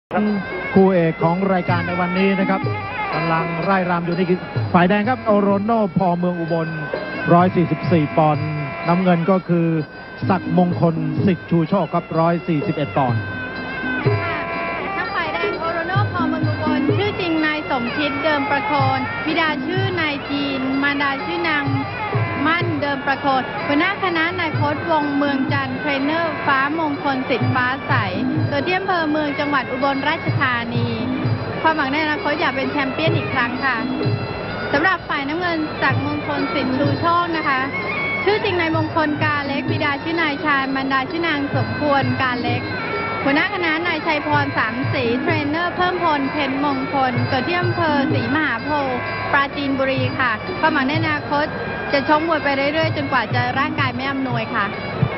คู่เอกของรายการในวันนี้นะครับกำลังไล่รำอยู่ในฝ่ายแดงครับโอโรโนพอเมืองอุบล144ปอนด์น้ำเงินก็คือศักดิ์มงคลสิทธิ์ชูโชคครับ141ปอนด์ทางฝ่ายแดงโอโรโนพอเมืองอุบลชื่อจริงนายสมคิดเดิมประโคนบิดาชื่อนายจีนมารดาชื่อนางมั่นเดิมประโคนหัวหน้าคณะนายพจน์วงเมืองจันทร์เทรนเนอร์ฟ้ามงคลสิทธิ์ฟ้าใสเกิดที่อำเภอเมืองจังหวัดอุบลราชธานีความหวังในอนาคตอยากเป็นแชมเปี้ยนอีกครั้งค่ะสำหรับฝ่ายน้ำเงินศักดิ์มงคลสิทธิ์ชูโชคนะคะชื่อจริงนายมงคลกาเล็กบิดาชื่อนายชาญมารดาชื่อนางสมควรกาเล็กหัวหน้าคณะนายชัยพรสามศรีเทรนเนอร์เพิ่มพลเพ็ญมงคลเกิดที่อำเภอศรีมหาโพธิ์ปราจีนบุรีค่ะความหวังในอนาคตจะชกมวยไปเรื่อยๆจนกว่าจะร่างกายไม่อำนวยค่ะ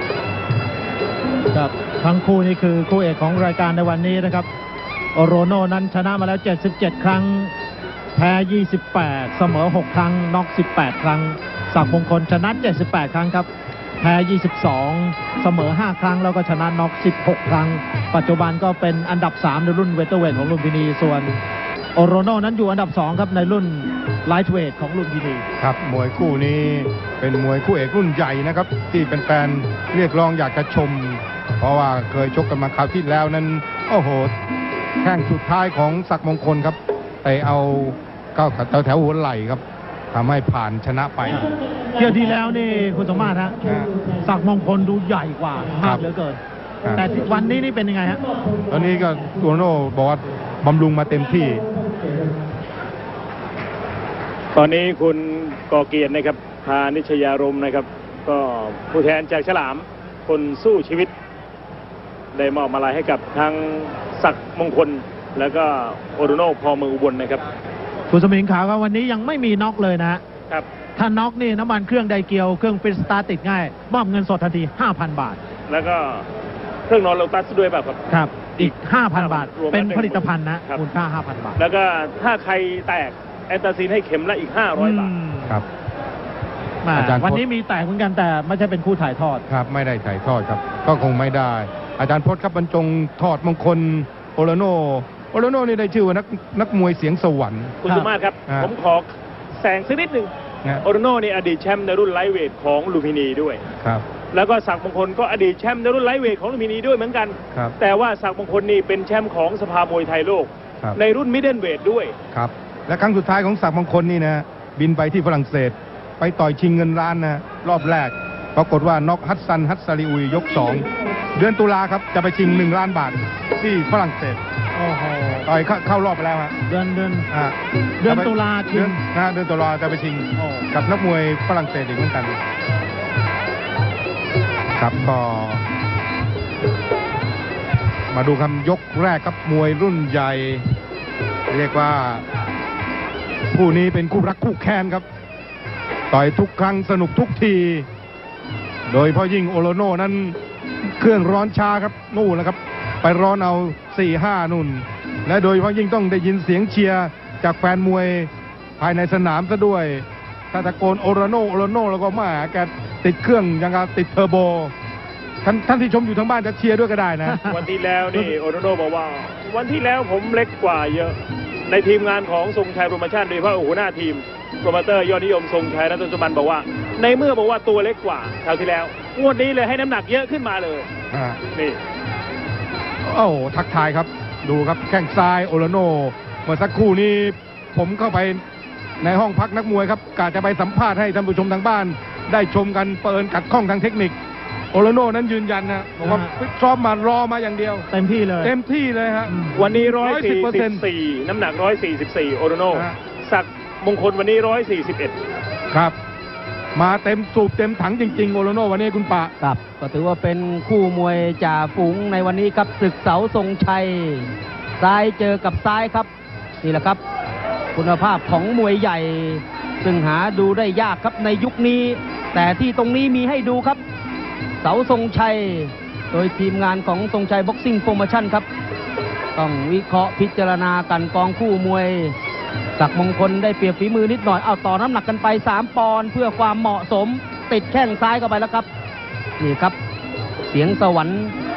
ครับทั้งคู่นี้คือคู่เอกของรายการในวันนี้นะครับโอโรโนนั้นชนะมาแล้ว77ครั้งแพ้28เสมอ6ครั้งน็อก18ครั้งศักดิ์มงคลชนะ78ครั้งครับแพ้22เสมอ5ครั้งแล้วก็ชนะน็อก16ครั้งปัจจุบันก็เป็นอันดับ3ในรุ่นเวเตอร์เวทของลุมพินีส่วนโอโรโนนั้นอยู่อันดับ2ครับในรุ่นไลท์เวทของลุมพินีครับมวยคู่นี้เป็นมวยคู่เอกรุ่นใหญ่นะครับที่เป็นแฟนเรียกร้องอยากจะชมเพราะว่าเคยชกกันมาคราวที่แล้วนั้นโอ้โหแข้งสุดท้ายของศักดิ์มงคลครับไปเอาเข้าแถวหัวไหล่ครับทำให้ผ่านชนะไปเที่ยวที่แล้วนี่คุณสมมาตรฮะศักดิ์มงคลดูใหญ่กว่ามากเหลือเกินแต่วันนี้นี่เป็นยังไงฮะตอนนี้ก็โอโรโนบอกว่าบำรุงมาเต็มที่ตอนนี้คุณกอเกียรตินะครับพานิชยารมณ์นะครับก็ผู้แทนจากฉลามคนสู้ชีวิตได้มอบมาลัยให้กับทางศักดิ์มงคลแล้วก็โอโรโนพอเมืองอุบลนะครับคุณสมิงขาวว่าวันนี้ยังไม่มีน็อกเลยนะครับถ้าน็อกนี่น้ำมันเครื่องไดเกียวเครื่องฟิสตาร์ติดง่ายมอบเงินสดทันที 5,000 บาทแล้วก็เครื่องนอนโลตัสด้วยแบบครับอีก 5,000 บาทเป็นผลิตภัณฑ์นะมูลค่า 5,000 บาทแล้วก็ถ้าใครแตกแอนตาซินให้เข็มละอีก500 บาทครับวันนี้มีแตกเหมือนกันแต่ไม่ใช่เป็นคู่ถ่ายทอดครับไม่ได้ถ่ายทอดครับก็คงไม่ได้อาจารย์พจน์ครับบรรจงทอดมงคลโอโรโนนี่ได้ชื่อว่านักมวยเสียงสวรรค์คุณสุมาศครับผมขอแซงสักนิดหนึ่งโอโรโนนี่อดีตแชมป์ในรุ่นไลท์เวทของลุมพินีด้วยครับแล้วก็ศักดิ์มงคลก็อดีตแชมป์ในรุ่นไลท์เวทของลุมพินีด้วยเหมือนกันแต่ว่าศักดิ์มงคลนี่เป็นแชมป์ของสภามวยไทยโลกในรุ่นมิดเดิลเวทด้วยครับและครั้งสุดท้ายของศักดิ์มงคลนี่นะบินไปที่ฝรั่งเศสไปต่อยชิงเงินล้านนะรอบแรกปรากฏว่าน็อกฮัตซันฮัตซาริอุยยก2เดือนตุลาครับจะไปชิง1 ล้านบาทที่ฝรั่งเศสต่อยเข้ารอบไปแล้วฮะเดือนตุลาชิงเดือนตุลาจะไปชิงกับนักมวยฝรั่งเศสอีกเหมือนกันครับก็มาดูคำยกแรกครับมวยรุ่นใหญ่เรียกว่าคู่นี้เป็นคู่รักคู่แค้นครับต่อยทุกครั้งสนุกทุกทีโดยเพราะยิ่งโอโรโนนั้นเครื่องร้อนช้าครับนู่นนะครับไปร้อนเอา 4-5 นู่นและโดยเฉพาะยิ่งต้องได้ยินเสียงเชียร์จากแฟนมวยภายในสนามซะด้วยถ้าตะโกนโอโรโนแล้วก็มาแกติดเครื่องยังกับติดเทอร์โบท่านที่ชมอยู่ทางบ้านจะเชียร์ด้วยก็ได้นะวันที่แล้วนี่โอโรโนบอกว่าวันที่แล้วผมเล็กกว่าเยอะในทีมงานของทรงชัยโปรโมชั่นโดยเฉพาะหัวหน้าทีมโปรโมเตอร์ยอดนิยมทรงชัยรัตนสุบันบอกว่าในเมื่อบอกว่าตัวเล็กกว่าคราวที่แล้วงวดนี้เลยให้น้ำหนักเยอะขึ้นมาเลยนี่โอ้ทักทายครับดูครับแข้งซ้ายโอโรโนเมื่อสักครู่นี้ผมเข้าไปในห้องพักนักมวยครับกะจะไปสัมภาษณ์ให้ท่านผู้ชมทางบ้านได้ชมกันเปิดขัดข้องทางเทคนิคโอโรโนนั้นยืนยันนะบอกว่าซ้อมมารอมาอย่างเดียวเต็มที่เลยฮะวันนี้144น้ำหนัก144โอโรโนศักดิ์มงคลวันนี้141 ครับมาเต็มสูบเต็มถังจริงๆโอโรโนวันนี้คุณปะครับก็ถือว่าเป็นคู่มวยจ่าฝูงในวันนี้ครับศึกเสาทรงชัยซ้ายเจอกับซ้ายครับนี่แหละครับคุณภาพของมวยใหญ่ซึ่งหาดูได้ยากครับในยุคนี้แต่ที่ตรงนี้มีให้ดูครับเสาทรงชัยโดยทีมงานของทรงชัยบ็อกซิ่งโปรโมชั่นครับต้องวิเคราะห์พิจารณากันกองคู่มวยศักดิ์มงคลได้เปรียบฝีมือนิดหน่อยเอาต่อน้ำหนักกันไป3 ปอนด์เพื่อความเหมาะสมติดแข้งซ้ายเข้าไปแล้วครับนี่ครับเสียงสวรรค์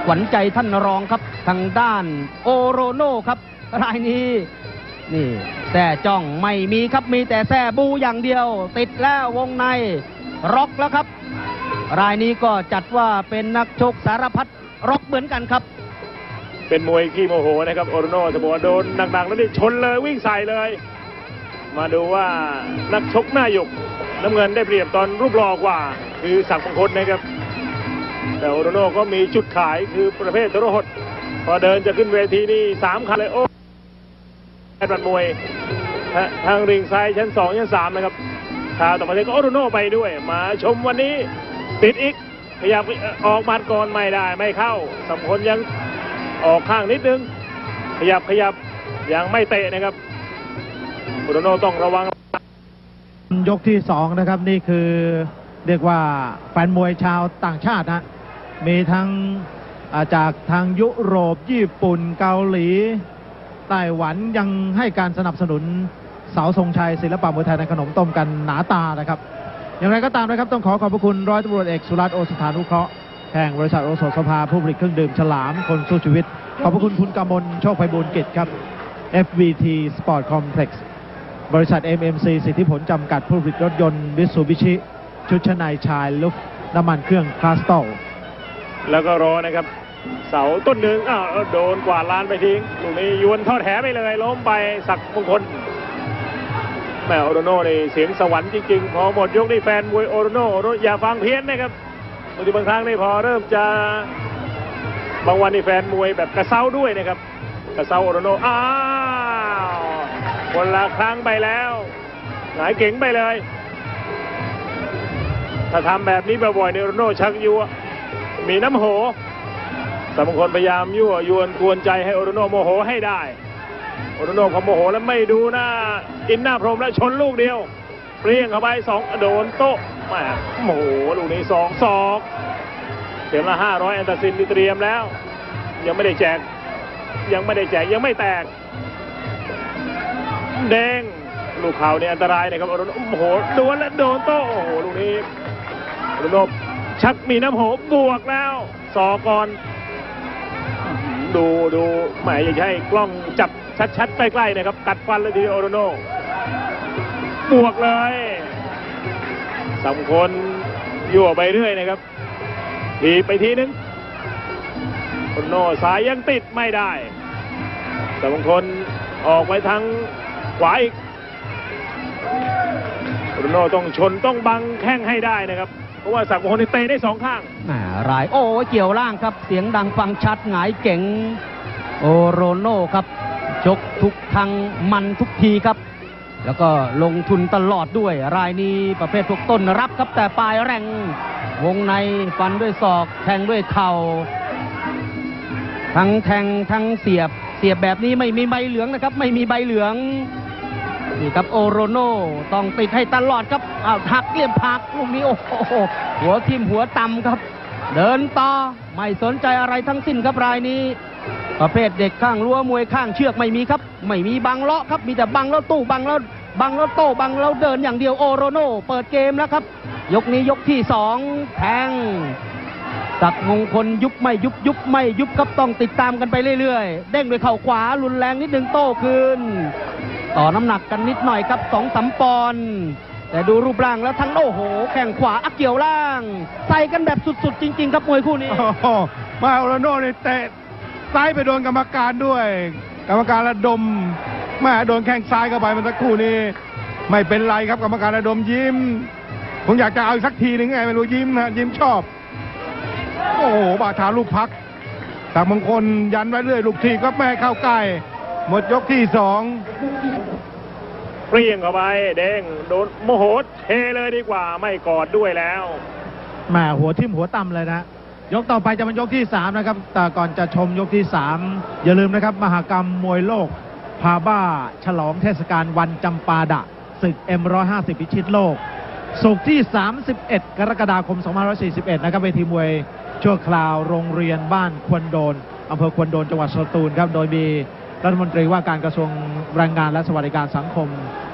ขวัญใจท่านรองครับทางด้านโอโรโน่ครับรายนี้นี่แซ่จ้องไม่มีครับมีแต่แซ่บูอย่างเดียว ติดแล้ววงในร็อกแล้วครับรายนี้ก็จัดว่าเป็นนักชกสารพัดร็อกเหมือนกันครับเป็นมวยขี้โมโหนะครับโอโรโน่จะบอกว่าโดนหนักๆแล้วนี่ชนเลยวิ่งใส่เลย มาดูว่านักชกหน้าหยกน้ำเงินได้เปรียบตอนรูปหล่อกว่าคือศักดิ์มงคลนะครับแต่โอโรโน่ก็มีจุดขายคือประเภททรหดพอเดินจะขึ้นเวทีนี่3 คันเลยโอ้แอดบันมวยทางริงซ้ายชั้น 2 ชั้น 3นะครับทางต่อมาก็โอโรโน่ไปด้วยมาชมวันนี้ติดอีกพยายามออกหมัดก่อนไม่ได้ไม่เข้าศักดิ์มงคลยังออกข้างนิดนึงขยับยังไม่เตะนะครับโอโรโน่ต้องระวังยกที่2นะครับนี่คือเรียกว่าแฟนมวยชาวต่างชาตินะมีทั้งจากทางยุโรปญี่ปุ่นเกาหลีไต้หวันยังให้การสนับสนุนเสาธงชัยศิลปะมวยไทยในขนมต้มกันหนาตานะครับอย่างไรก็ตามนะครับต้องขอขอบพระคุณร้อยตำรวจเอกสุรัตน์โอสถานุเคราะห์แห่งบริษัทโอสถสภาผู้ผลิตเครื่องดื่มฉลามคนสู้ชีวิตขอบพระคุณคุณกมลโชคไพบูลย์กิจครับ FVT Sport Complex บริษัท MMC สิทธิผลจำกัดผู้ผลิตรถยนต์มิตซูบิชิชุดชั้นในชายลุฟน้ำมันเครื่องคาสตอลแล้วก็รอนะครับเสาต้นหนึ่งโดนกวาดลานไปทิ้งลูกนี้ยวนทอดแหไปเลยล้มไปศักดิ์มงคลแม่โอโรโน่นี่เสียงสวรรค์จริงๆพอหมดยกนี่แฟนมวยโอโรโน่อย่าฟังเพี้ยนนะครับบางครั้งนี่พอเริ่มจะบางวันนี่แฟนมวยแบบกระเซ้าด้วยนะครับกระเซ้าโอโรโน่คนละครั้งไปแล้วหงายเก่งไปเลยถ้าทำแบบนี้บ่อยๆเนโรโน่ชักยั่วมีน้ำโหแต่บางคนพยายามยั่วยวนกวนใจให้โอโรโน่โมโหให้ได้โอโรโน่พอโมโหแล้วไม่ดูหน้าอินหน้าพรมแล้วชนลูกเดียวเปรี้ยงเข้าไป2โดนโต๊ะแหมโมโหลูกนี้2 ศอกเข็มละ500แอนตาซินเตรียมแล้วยังไม่ได้แจกยังไม่แตกแดงลูกเข่าเนี่ยอันตรายนะครับโอโรโน่โอ้โหโดนแล้วโดนโต๊ะโอ้โหลูกนี้โอโรโน่ชักมีน้ำโหบวกแล้วศอกก่อนดูหมายอยากให้กล้องจับชัดๆใกล้ๆนะครับกัดฟันเลยทีโอโรโน่บวกเลยสำคนยั่วไปเรื่อยนะครับทีไปทีนึงโอโรโน่สายยังติดไม่ได้แต่บางคนออกไปทางขวาอีกโอโรโน่ต้องชนต้องบังแข้งให้ได้นะครับเพราะว่าศักดิ์มงคลเตะได้2 ข้างรายโอ้เกี่ยวล่างครับเสียงดังฟังชัดหงายเก๋งโอโรโน่ครับชกทุกครั้งมันทุกทีครับแล้วก็ลงทุนตลอดด้วยรายนี้ประเภทพวกต้นรับครับแต่ปลายแรงวงในฟันด้วยศอกแทงด้วยเข่าทั้งแทงทั้งเสียบแบบนี้ไม่มีใบเหลืองนะครับไม่มีใบเหลืองนี่ครับโอโรโน่ต้องติดให้ตลอดครับหักเลี่ยมผักลูกนี้โอ้โหหัวทิ่มหัวต่ำครับเดินต่อไม่สนใจอะไรทั้งสิ้นครับรายนี้ประเภทเด็กข้างรั้วมวยข้างเชือกไม่มีครับไม่มีบังเลาะครับมีแต่บังแล้วตู้บังแล้วโต้บังแล้วเดินอย่างเดียวโอโรโน่เปิดเกมแล้วครับยกนี้ยกที่2แทงศักดิ์มงคลยุบไม่ยุบครับต้องติดตามกันไปเรื่อยๆเด้งด้วยเข่าขวารุนแรงนิดนึงโต้คืนต่อน้ำหนักกันนิดหน่อยครับ 2-3 ปอนด์แต่ดูรูปร่างแล้วทั้งโอ้โหแข้งขวาเกี่ยวล่างใส่กันแบบสุดๆจริงๆครับมวยคู่นี้มาโอโรโน่เนี่ยเตะซ้ายไปโดนกรรมการด้วยกรรมการระดมแม่โดนแข้งซ้ายเข้าไปมันสักครู่นี้ไม่เป็นไรครับกรรมการระดมยิ้มผมอยากจะเอาอีกสักทีหนึ่งไงไม่รู้ยิ้มนะยิ้มชอบโอ้โหบาดขาลูกพักศักดิ์มงคลยันไว้เรื่อยลูกทีก็แม่เข้าใกล้หมดยกที่2 เปรี้ยงเข้าไปแดงโดนโมโหเทเลยดีกว่าไม่กอดด้วยแล้วแหมหัวทิ่มหัวต่ำเลยนะยกต่อไปจะเป็นยกที่3นะครับแต่ก่อนจะชมยกที่3อย่าลืมนะครับมหกรรมมวยโลกพาบ้าฉลองเทศกาลวันจำปาดะศึก M150 พิชิตโลกศุกร์ที่31 กรกฎาคม 2541นะครับเวทีมวยชั่วคราวโรงเรียนบ้านควนโดนอำเภอควนโดนจังหวัดสตูลครับโดยมีรัฐมนตรีว่าการกระทรวงแรงงานและสวัสดิการสังคม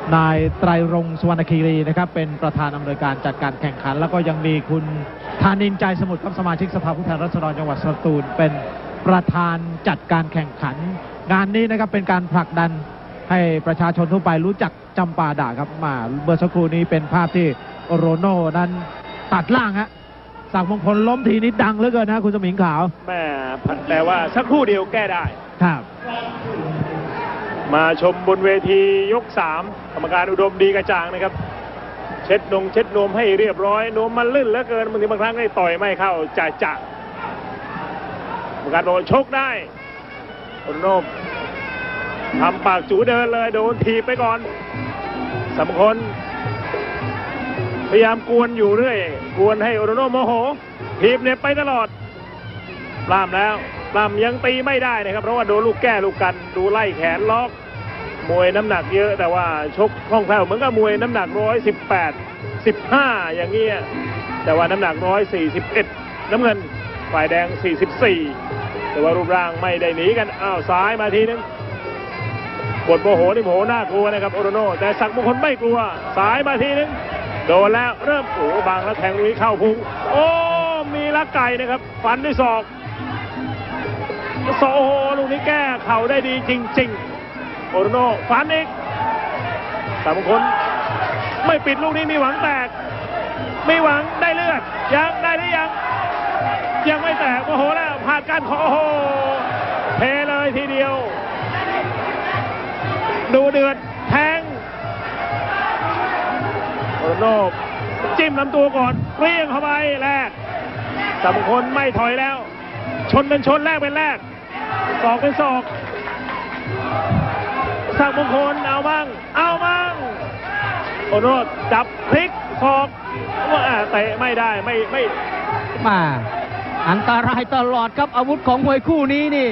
นายไตรรงค์สุวรรณคีรีนะครับเป็นประธานอำนวยการจัดการแข่งขัน แล้วก็ยังมีคุณธานินทร์ใจสมุทรครับสมาชิกสภาผู้แทนราษฎรจังหวัดสตูลเป็นประธานจัดการแข่งขัน งานนี้นะครับเป็นการผลักดันให้ประชาชนทั่วไปรู้จักจำปาดะครับมาเมื่อสักครู่นี้เป็นภาพที่โรโน่นั้นตัดล่างฮะศักดิ์มงคลล้มทีนี้ดังเหลือเกินนะคุณสมิงขาวแม่แต่ว่าสักครู่เดียวแก้ได้ครับมาชมบนเวทียก 3 กรรมการอุดมดีกระจ่างนะครับ เช็ดนวมให้เรียบร้อยนวมมันลื่นเหลือเกินบางทีบางครั้งได้ต่อยไม่เข้าจ่ากรรมการบอกชกได้โอโรโน่ทำปากจูเดินเลยโดนถีบไปก่อนสำคนพยายามกวนอยู่เรื่อยกวนให้โอโรโน่โมโหถีบเนี่ยไปตลอดปล้ำแล้วปล้ำยังตีไม่ได้นะครับเพราะว่าโดนลูกแก้ลูกกันดูไล่แขนล็อกมวยน้ำหนักเยอะแต่ว่าชกคล่องแคล่วเหมือนกับมวยน้ำหนัก118 15อย่างเงี้ยแต่ว่าน้ำหนัก141น้ำเงินฝ่ายแดง44แต่ว่ารูปร่างไม่ได้หนีกันอ้าวซ้ายมาทีนึงกดโมโหนี่โมโหน่ากลัวนะครับโอโรโน่แต่ศักดิ์มงคลไม่กลัวซ้ายมาทีนึงโดนแล้วเริ่มโอ้บางแล้วแทงลุยเข้าพุงโอ้มีลักไก่นะครับฟันด้วยศอกโอ้โหลูกนี้แก้เข่าได้ดีจริงๆโอโรโน่ฟันอีกศักดิ์มงคลไม่ปิดลูกนี้มีหวังแตกมีหวังได้เลือดยังได้หรือยังไม่แตกโอ้โหแล้วผ่านการขอโอ้โหเทเลยทีเดียวดูเดือดแทงโอโรโน่จิ้มลำตัวก่อนเปรี้ยงเข้าไปแรกศักดิ์มงคลไม่ถอยแล้วชนเป็นชนแรกเป็นแรกศอกเป็นศอกศักดิ์มงคลเอามั่งโอโรโน่จับพลิกศอกว่าเตะไม่ได้ไม่มาอันตรายตลอดครับอาวุธของมวยคู่นี้นี่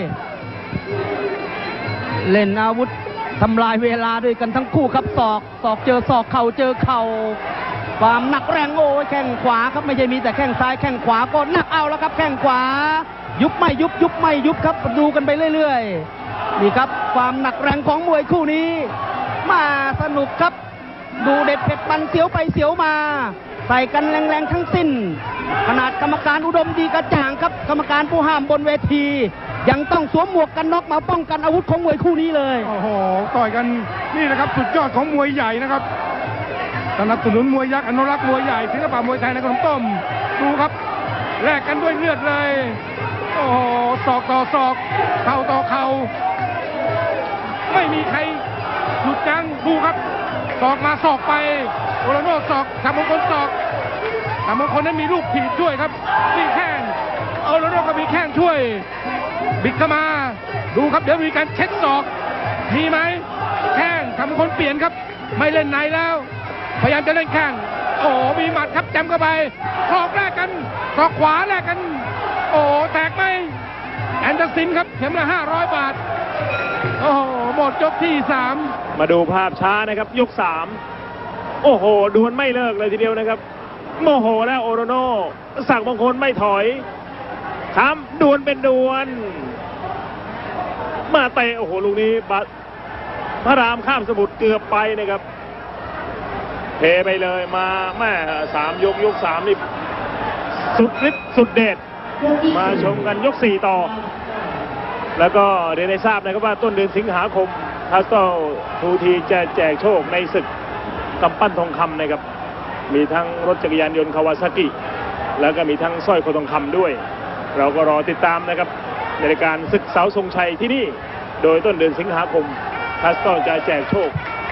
เล่นอาวุธทำลายเวลาด้วยกันทั้งคู่ครับศอกเจอศอกเข่าเจอเข่าความหนักแรงโอ้ยแข้งขวาครับไม่ใช่มีแต่แข้งซ้ายแข้งขวาก็หนักเอาแล้วครับแข้งขวายุบไม่ยุบครับดูกันไปเรื่อยๆนี่ครับความหนักแรงของมวยคู่นี้มาสนุกครับดูเด็ดเผ็ดมันเสียวไปเสียวมาใส่กันแรงๆทั้งสิ้นขนาดกรรมการอุดมดีกระจ่างครับกรรมการผู้ห้ามบนเวทียังต้องสวมหมวกกันน็อกมาป้องกันอาวุธของมวยคู่นี้เลยโอ้โหต่อยกันนี่นะครับสุดยอดของมวยใหญ่นะครับสนับสนุนมวยยักษ์อนุรักษ์มวยใหญ่ศิลปะมวยไทยในขนมต้มดูครับแลกกันด้วยเลือดเลยโอ้โหศอกต่อศอกเข่าต่อเข่าไม่มีใครหยุดยั้งดูครับศอกมาศอกไปโอโรโน่ศอกศักดิ์มงคลศอกศักดิ์มงคลนั้นมีลูกถีบด้วยครับนี่แข้งโอโรโน่ก็มีแข้งช่วยบิดเข้ามาดูครับเดี๋ยวมีการเช็ดศอกมีไหมแข้งศักดิ์มงคลเปลี่ยนครับไม่เล่นในแล้วพยายามจะเล่นแข้งโอ้มีหมัดครับจำเข้าไปศอกแลกกันศอกขวาแลกกันโอ้แตกไหมแอนเดอร์สินครับเข็มละ500 บาทโอ้โหหมดยกที่3 มาดูภาพช้านะครับยก3โอ้โหดวลไม่เลิกเลยทีเดียวนะครับโมโหแล้วโอโรโน่ศักดิ์มงคลไม่ถอยทำดวลเป็นดวลมาเตะโอ้โหลูกนี้พระรามข้ามสมุทรเกือบไปนะครับเทไปเลยมาแม่3ยก3นี่สุดฤทธิ์สุดเดชมาชมกันยก4ต่อแล้วก็เรียนให้ทราบนะครับว่าต้นเดือนสิงหาคมทัสโตทูทีจะแจกโชคในศึกกำปั้นทองคำนะครับมีทั้งรถจักรยานยนต์คาวาซากิแล้วก็มีทั้งสร้อยคอทองคำด้วยเราก็รอติดตามนะครับในรายการศึกเสาทรงชัยที่นี่โดยต้นเดือนสิงหาคมทัสโตจะแจกโชค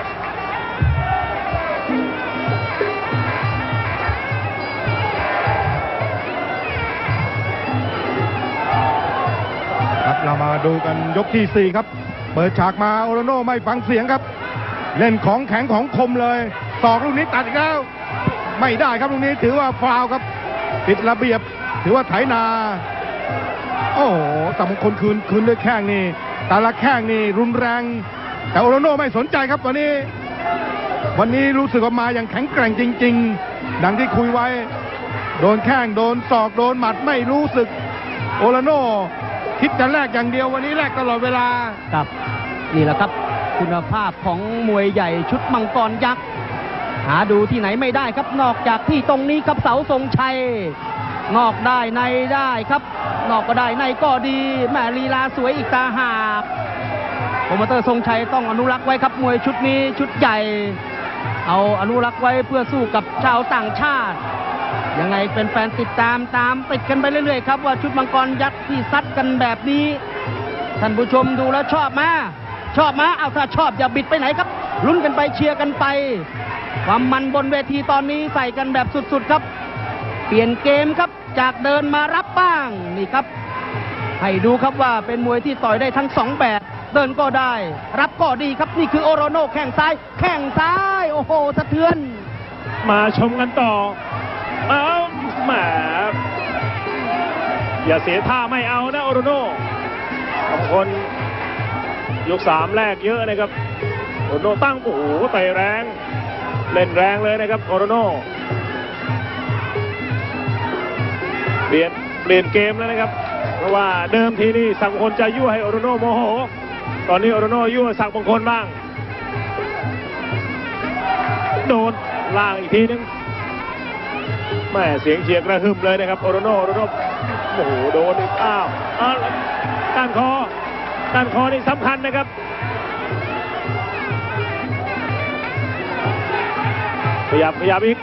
ครับเรามาดูกันยกที่4ครับเปิดฉากมาโอโรโน่ไม่ฟังเสียงครับเล่นของแข็งของคมเลยศอกลูกนี้ตัดอีกแล้วไม่ได้ครับลูกนี้ถือว่าฟาวล์ครับผิดระเบียบถือว่าไถนาโอ้โหศักดิ์มงคลคืนด้วยแข้งนี่แต่ละแข้งนี่รุนแรงแต่โอโรโน่ไม่สนใจครับวันนี้รู้สึกว่ามาอย่างแข็งแกร่งจริงๆดังที่คุยไว้โดนแข้งโดนศอกโดนหมัดไม่รู้สึกโอโรโน่คิดจะแลกอย่างเดียววันนี้แลกตลอดเวลาครับนี่แหละครับคุณภาพของมวยใหญ่ชุดมังกรยักษ์หาดูที่ไหนไม่ได้ครับนอกจากที่ตรงนี้ครับเสาทรงชัยนอกได้ในได้ครับนอกก็ได้ในก็ดีแม่ลีลาสวยอีกตาหากโปรโมเตอร์ทรงชัยต้องอนุรักษ์ไว้ครับมวยชุดนี้ชุดใหญ่เอาอนุรักษ์ไว้เพื่อสู้กับชาวต่างชาติยังไงเป็นแฟนติดตามติดกันไปเรื่อยๆครับว่าชุดมังกรยักษ์ที่ซัดกันแบบนี้ท่านผู้ชมดูแล้วชอบมาเอาถ้าชอบอย่าบิดไปไหนครับลุ้นกันไปเชียร์กันไปความมันบนเวทีตอนนี้ใส่กันแบบสุดๆครับเปลี่ยนเกมครับจากเดินมารับบ้างนี่ครับให้ดูครับว่าเป็นมวยที่ต่อยได้ทั้งสองแบบเดินก็ได้รับก็ดีครับนี่คือโอโรโน่แข้งซ้ายโอ้โหสะเทือนมาชมกันต่อแหมอย่าเสียท่าไม่เอานะโอโรโน่บางคนยก3แรกเยอะนะครับโอโรโน่ตั้งโอ้โหเตะแรงเล่นแรงเลยนะครับโอโรโน่เปลี่ยนเกมแล้วนะครับเพราะว่าเดิมทีนี่สักมงคลจะยั่วให้โอโรโน่โมโหตอนนี้โอโรโน่ยั่วสักมงคลบ้างโดนล่างอีกทีนึงแม่เสียงเชียร์กระหึ่มเลยนะครับโอโรโน่โอ้โหโดนอีกก้านคอนี่สำคัญนะครับขยับอีก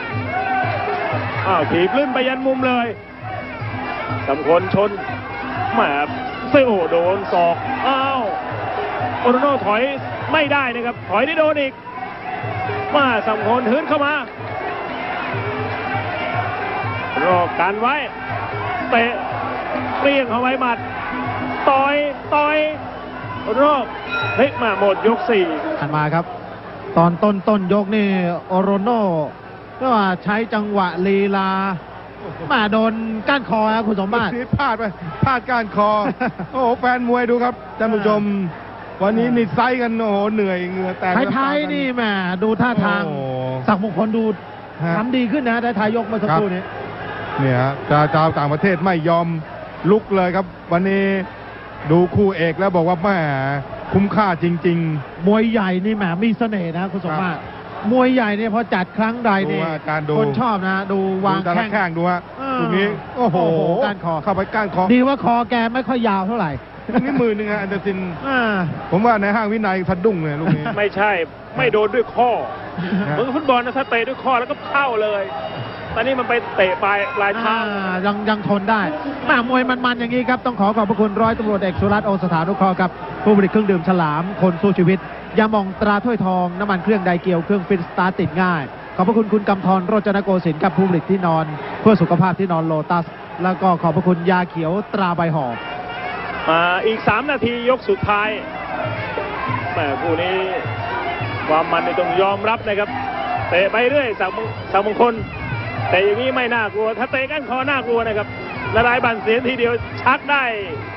ถีบลื่นไปยันมุมเลยสำคนชนแหมเซโอโดนศอกโอโรโน่ถอยไม่ได้นะครับถอยได้โดนอีกมาสำคนหืนเข้ามารอกันไว้เตะเปรี้ยงเข้าไว้หมัดต่อยรอบเฮ้ยมาหมดยก4 มาครับตอนต้นยกนี่โอโรโน่ก็ใช้จังหวะลีลามาโดนก้านคอครับคุณสมบัติพลาดก้านคอ โอ้โหแฟนมวยดูครับท่านผู้ชมวันนี้นี่ไซกันโอ้โหเหนื่อยเหงื่อแตกท้ายนี่แหมดูท่าทางศักดิ์มงคลดูทำดีขึ้นนะท้ายยกเมื่อสักครู่นี้เนี่ยชาวต่างประเทศไม่ยอมลุกเลยครับวันนี้ดูคู่เอกแล้วบอกว่าแหมคุ้มค่าจริงๆมวยใหญ่นี่แหมมีเสน่ห์นะคุณสมบัติมวยใหญ่เนี่ยพอจัดครั้งใดนี่คนชอบนะดูวางแข้งดูฮะตรงนี้โอ้โหก้านคอเข้าไปก้านคอดีว่าคอแกไม่ค่อยยาวเท่าไหร่นี่มือหนึ่งอันเดอร์ซินผมว่าในห้างวินัยสะดุ้งเลยลูกนี้ไม่ใช่ไม่โดนด้วยข้อเหมือนฟุตบอลนะถ้าเตะด้วยข้อแล้วก็เข้าเลยตอนนี้มันไปเตะปลายเท้ายังทนได้มวยมันอย่างนี้ครับต้องขอบพระคุณร้อยตำรวจเอกสุรัตน์โอสถานุเคราะห์ครับผู้ผลิตเครื่องดื่มฉลามคนสู้ชีวิตยาหม่องตราถ้วยทองน้ำมันเครื่องไดเกียวเครื่องฟินสตาร์ติดง่ายขอบพระคุณคุณกำธรโรจนโกสินทร์ครับผู้ผลิตที่นอนเพื่อสุขภาพที่นอนโลตัสแล้วก็ขอบพระคุณยาเขียวตราใบห่ออีก3นาทียกสุดท้ายแม่คู่นี้ความมันในต้องยอมรับนะครับเตะไปเรื่อยสักมงคลแต่อย่างนี้ไม่น่ากลัวถ้าเตะก้านคอน่ากลัวนะครับละลายบั่นเสียทีเดียวชักได้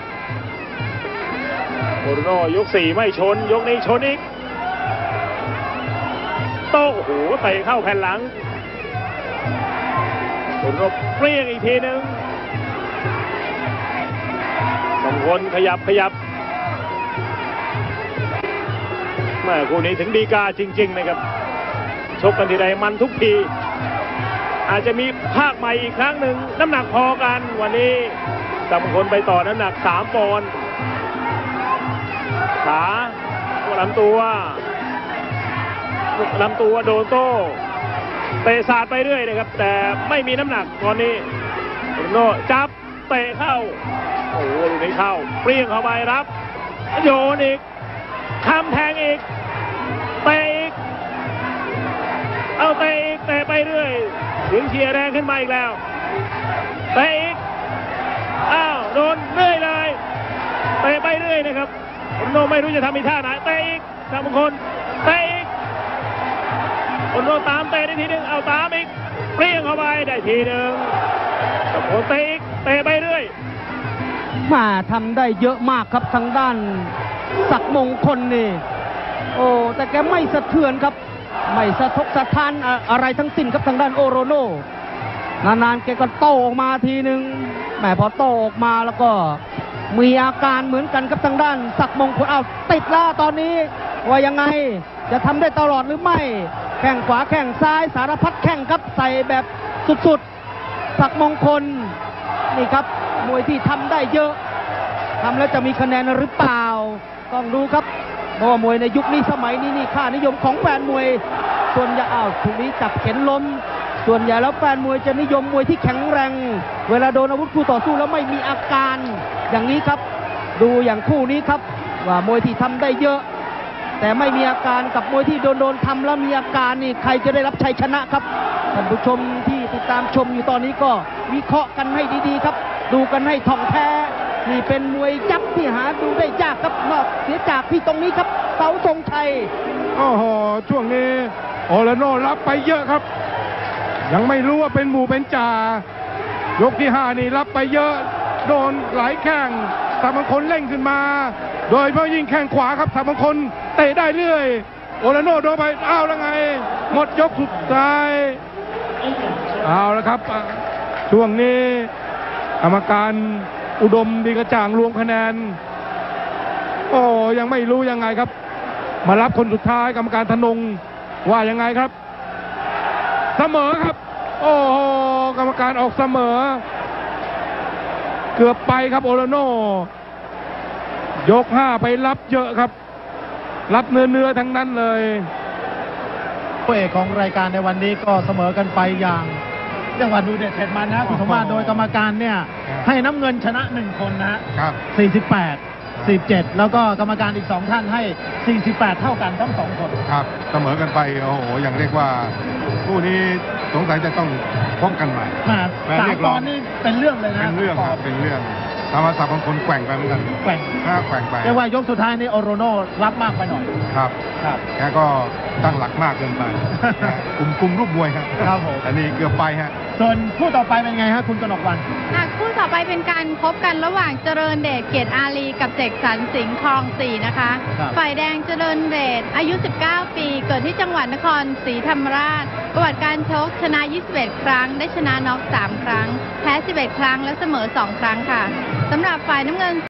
โอโรโน่ยก4ไม่ชนยกนี้ชนอีกโต้โอ้โหเตะเข้าแผ่นหลังโอโรโน่เปรี้ยงอีกทีนึงสองคนขยับแม่คู่นี้ถึงดีกาจริงๆนะครับชกกันทีไรมันทุกทีอาจจะมีภาคใหม่อีกครั้งหนึ่งน้ำหนักพอกันวันนี้สองคนไปต่อน้ำหนัก3 ปอนด์ขาลำตัวโดนโต้เตะสาดไปเรื่อยนะครับแต่ไม่มีน้ำหนักตอนนี้โน่จับเตะเข้าโอ้โหลูกนี้เข้าเปรี้ยงเข้าไปรับโยนอีกคำแทงอีกเตะอีกเอาเตะอีกเตะไปเรื่อยเสียงเชียร์แรงขึ้นมาอีกแล้วเตะอีกโดนเรื่อยเลยเตะไปเรื่อยนะครับโน่ไม่รู้จะทำอีกท่าไหนเตะอีกสามมงคลเตะอีกโน่ตามเตะได้ทีนึงเอาตามอีกเปรี้ยงเข้าไปได้ทีนึงสามมงคลเตะอีกเตะไปเรื่อยมาทำได้เยอะมากครับทางด้านศักดิ์มงคลนี่โอ้แต่แกไม่สะเทือนครับไม่สะทกสะท้านอะไรทั้งสิ้นครับทางด้านโอโรโน่นานๆแกก็โต้ออกมาทีนึงแหมพอโต้ออกมาแล้วก็มีอาการเหมือนกันครับทางด้านศักดิ์มงคลติดแล้วตอนนี้โอว่ายังไงจะทำได้ตลอดหรือไม่แข้งขวาแข้งซ้ายสารพัดแข้งครับใส่แบบสุดๆศักดิ์มงคลนี่ครับมวยที่ทำได้เยอะทำแล้วจะมีคะแนนหรือเปล่าต้องดูครับเพราะว่ามวยในยุคนี้สมัยนี้นี่ค่านิยมของแฟนมวยส่วนใหญ่ถูกนี้จับเข็นล้มส่วนใหญ่แล้วแฟนมวยจะนิยมมวยที่แข็งแรงเวลาโดนอาวุธคู่ต่อสู้แล้วไม่มีอาการอย่างนี้ครับดูอย่างคู่นี้ครับว่ามวยที่ทำได้เยอะแต่ไม่มีอาการกับมวยที่โดนทำแล้วมีอาการนี่ใครจะได้รับชัยชนะครับท่านผู้ชมที่ติดตามชมอยู่ตอนนี้ก็วิเคราะห์กันให้ดีๆครับดูกันให้ท่องแท้นี่เป็นมวยยับที่หาดูได้ยากครับนอกเสียจากที่ตรงนี้ครับเสาธงชัยโอ้โหช่วงนี้โอลาโนรับไปเยอะครับยังไม่รู้ว่าเป็นหมู่เป็นจ่ายกที่5นี่รับไปเยอะโดนหลายแข้งสามคนเร่งขึ้นมาโดยเฉพาะยิ่งแข้งขวาครับสามคนเตะได้เรื่อยโอลาโนโดนไปอ้าวแล้วไงหมดยกสุดท้ายเอาแล้วครับช่วงนี้กรรมการอุดมดีกระจ่างรวมคะแนนโอ้ยังไม่รู้ยังไงครับมารับคนสุดท้ายกรรมการธนงว่ายังไงครับเสมอครับโอ้โหกรรมการออกเสมอเกือบไปครับโอลาโนยก5ไปรับเยอะครับรับเนื้อทั้งนั้นเลยคู่เอกของรายการในวันนี้ก็เสมอกันไปอย่างจังหวะดูเด็ดเผ็ดมันนะคุณสมบัติโดยกรรมการเนี่ยให้น้ำเงินชนะ1คนนะครับ48 47แล้วก็กรรมการอีก2ท่านให้48เท่ากันทั้ง2คนครับเสมอกันไปโอ้โหอย่างเรียกว่าคู่นี้สงสัยจะต้องพบกันใหม่ 3 ตอนนี่เป็นเรื่องเลยนะเป็นเรื่องครับเป็นเรื่องธรรมศาสตร์บางคนแกว่งไปเหมือนกันแกว่งไปเรียกว่ายกสุดท้ายนี่โอโรโนรับมากไปหน่อยครับแกก็ตั้งหลักมากเกินไปกลุ่มรูปมวยครับผมอันนี้เกือบไปฮะส่วนคู่ต่อไปเป็นไงฮะคุณกนกวรรณคู่ต่อไปเป็นการพบกันระหว่างเจริญเดชเกียรติอารีกับเจกสันสิงห์คลอง4นะคะฝ่ายแดงเจริญเดชอายุ19ปีเกิดที่จังหวัดนครศรีธรรมราชประวัติการชกชนะ21ครั้งได้ชนะน็อก3ครั้งแพ้11ครั้งและเสมอ2ครั้งค่ะสำหรับฝ่ายน้ำเงิน